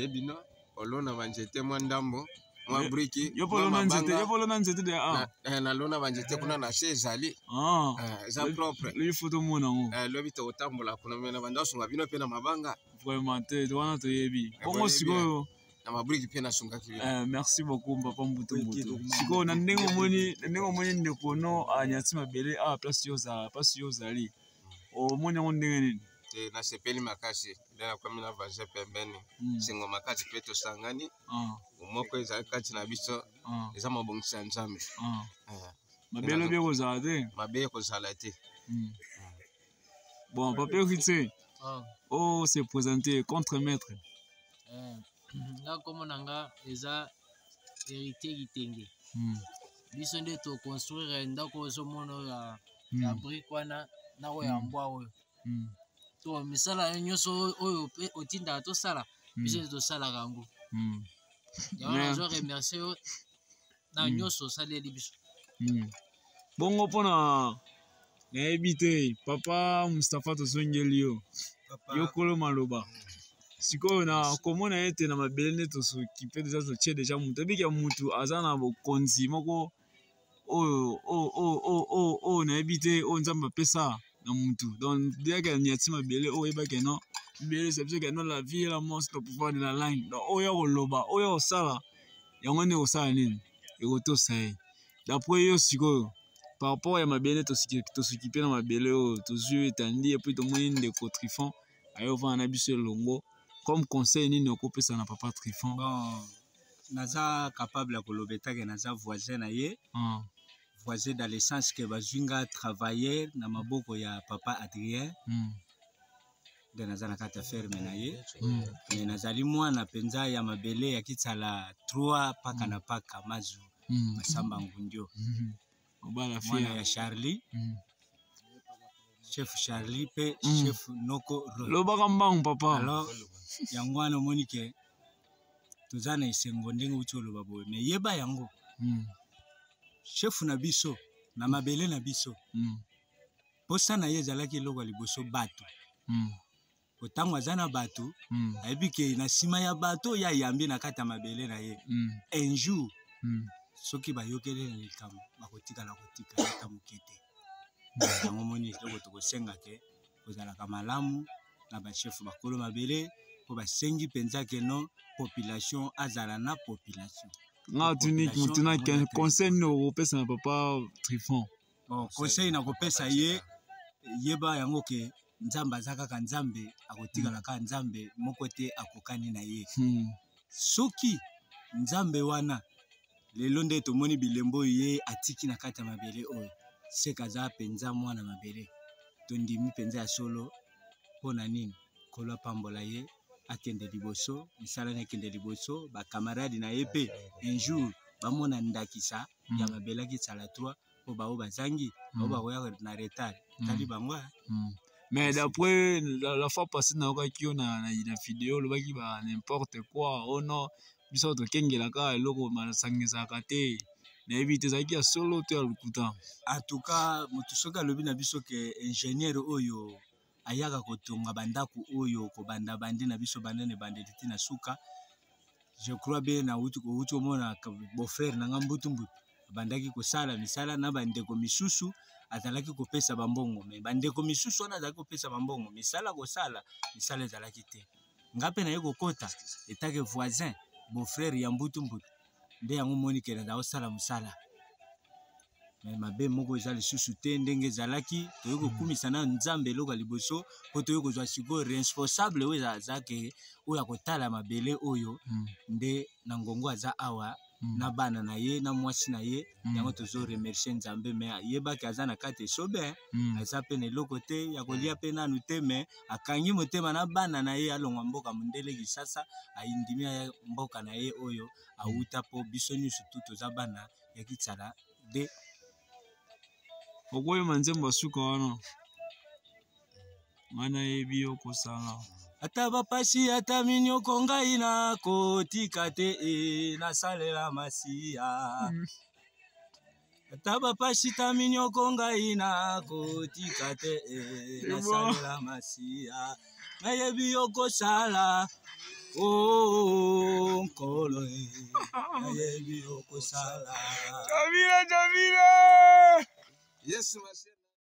Yebino, olona banjete mwandambo, mwa briki, yopolo nzete de na lona banjete kuna na shezali. Za propre. Le photo mona ngo. Le bito otambola kuna mena bandasunga bino pe na mabanga. Vraiment te wana to yebi. Bongo sikoyo. Na mabriki pe na sunga kibi. Merci beaucoup papa Mbutu. Sikoyo na ndengo moni ndeko no anyati mabele place yo zali. O moni ngo ndenge nini? Na sepeli makasi ndena kwa mina vaje pembeni singo makasi peto sangani umoko eza kati na biso eza mabongisa nzambe mabelo bie kozala te mabe kozala te bon papa okite se présenter contre maître nga komo nanga eza héritier Kitenge biso nde to construire ndako ozomona ya brique wana na ko ya mbwa oyo to misala nyonso oyo pe otinda to sala biso to sala kango ya wana zo remercier yo na nyonso saleli biso bongo pona ebite papa Mustafa to songeli yo kolo maloba sikoyo na komona ete na mabele nde to s'occuper déjà mutu ebiki mutu aza na bokonzi moko oyo na ebite o nzamba pesa na mutu donc dès que nyati mabele o yeba ke non mabele c'est parce que non la vie et la mort c'est le pouvoir de la langue donc oyo koloba oyo osala yango nde osala nini ekotosa ye d'après yo sikoyo par rapport ya mabele tosukipe na mabele oyo tozwi etandi et puis tomoni ndeko Trifon ayovana na biso elongo comme conseil nini okopesa na papa Trifon naza capable ya kolobetake naza voisin na ye voisin dans le sens que bazwinga travailler na maboko ya papa Adrien de naza na kata ferme na ye mais nazali mwana penza ya mabele ya kitsala 3 paka na paka mazu masamba ngundio obala mwana ya Charlie chef Charlie pe chef Noko lobaka mbangu papa alors yango wana omoni ke toza na esengo ndenge uti oloba boye mais yeba yango chef na biso na mabele na biso posa na ye ezalaki eloko ya liboso bato otango aza na bato ayebi ke na nsima ya bato ya yambi na kati ya mabele na ye un jour soki bayokeli na likambo bakotikala kotika ata moke te yango moni eloko tokosenga ke kozalaka malamu na bashefu bakolo mabele mpo basengi mpenza ke no population azala na population nga tuniki mutuna conseil nini okopesa na papa Trifon conseil na kopesa ye yeba yango ke nzambe aza kaka nzambe akotikala kaka nzambe moko te akokani na ye soki nzambe wana lelo nde tomoni bilembo ye atiki na kati ya mabele oyo seka aza mpenza mwana mabele tondimi mpenza ya solo mpo na nini kolo apambola ye akende liboso misala na ekende liboso bakamaradi na ye pe un jour bamona ndakisa ya mabele akitsala 3 mpo bao bazangi bao bakoya na retard tali bango mais d'après la fois passée naokaki yo na vidéo olobaki ba n'importe quoi oh non biso tokengelaka eloko masangizaka te nayebi te ezalaki ya solo to ya lokuta en tout cas motu soki alobi na biso ke ingénieur oyo ayaka kotonga bandako oyo kobanda bandi na biso bandene bandeli ti na suka je crois bien na uti omona beau-frère na nga mbutu bandaki kosala misala na bandeko misusu azalaki kopesa bambongo me bandeko misusu wana azalaki kopesa bambongo misala kosala misala ezalaki te nga mpe naye kokota etake voisin beau-frère ya mbutu nde yango moni ke naza kosala mosala me mabe moko eza lisusu te ndenge ezalaki toyei kokumisa na nzambe eloko ya liboso mpo toyei kozwa sikoyo responsable oyo azake oyo akotala mabele oyo nde na ngongo aza awa na bana na ye na mwasi na ye yango tozo remercier nzambe me yebaki aza na kati esobe aza pe na eloko te ya kolia pe nanu te me akangi motema na bana na ye alongwa mboka mondele Kisasa ayindimi ya mboka na ye oyo awuta po biso nyonso tu toza bana ya kitsala de okoyema nzembo asuka wana ngana yebi yo kosala ata bapasi ata minyoko ngai na kotika te nasalela masiya ata bapasi ta minyoko ngai na kotika te nasalela masiya nayebi yo kosala Oh, nkolo ayebi okosala. Jamila. Yes, monsieur.